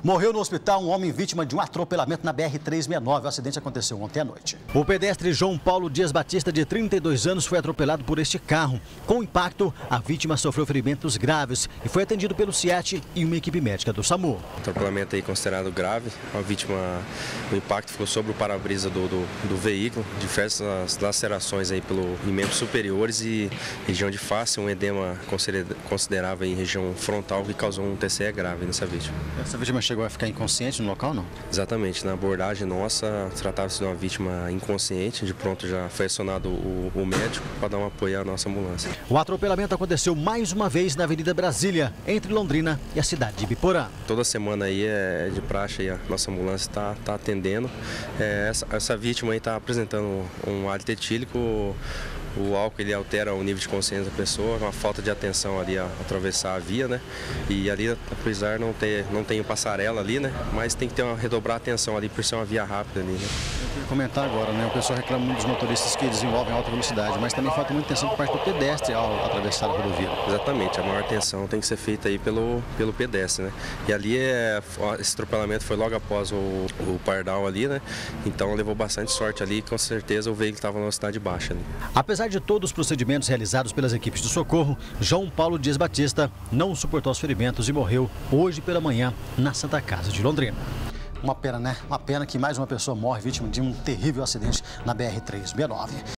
Morreu no hospital um homem vítima de um atropelamento na BR-369. O acidente aconteceu ontem à noite. O pedestre João Paulo Dias Batista, de 32 anos, foi atropelado por este carro. Com o impacto, a vítima sofreu ferimentos graves e foi atendido pelo SIAT e uma equipe médica do SAMU. O atropelamento aí considerado grave. A vítima, o impacto ficou sobre o para-brisa do veículo, diversas lacerações aí em membros superiores e região de face, um edema considerável em região frontal que causou um TCE grave nessa vítima. Essa vítima chegou a ficar inconsciente no local, não? Exatamente. Na abordagem nossa, tratava-se de uma vítima inconsciente. De pronto já foi acionado o médico para dar um apoio à nossa ambulância. O atropelamento aconteceu mais uma vez na Avenida Brasília, entre Londrina e a cidade de Ibiporã. Toda semana aí é de praxe aí a nossa ambulância está atendendo. Essa vítima aí está apresentando um hálito etílico. O álcool ele altera o nível de consciência da pessoa, uma falta de atenção ali a atravessar a via, né? E ali, apesar não tem passarela ali, né? Mas tem que redobrar a atenção ali por ser uma via rápida ali, né? Eu queria comentar agora, né? O pessoal reclama muito dos motoristas que desenvolvem alta velocidade, mas também falta muita atenção por parte do pedestre ao atravessar a rodovia. Exatamente, a maior atenção tem que ser feita aí pelo pedestre, né? E ali esse atropelamento foi logo após o pardal ali, né? Então levou bastante sorte ali, com certeza o veículo estava na velocidade baixa ali. Apesar de todos os procedimentos realizados pelas equipes de socorro, João Paulo Dias Batista não suportou os ferimentos e morreu hoje pela manhã na Santa Casa de Londrina. Uma pena, né? Uma pena que mais uma pessoa morre vítima de um terrível acidente na BR-369.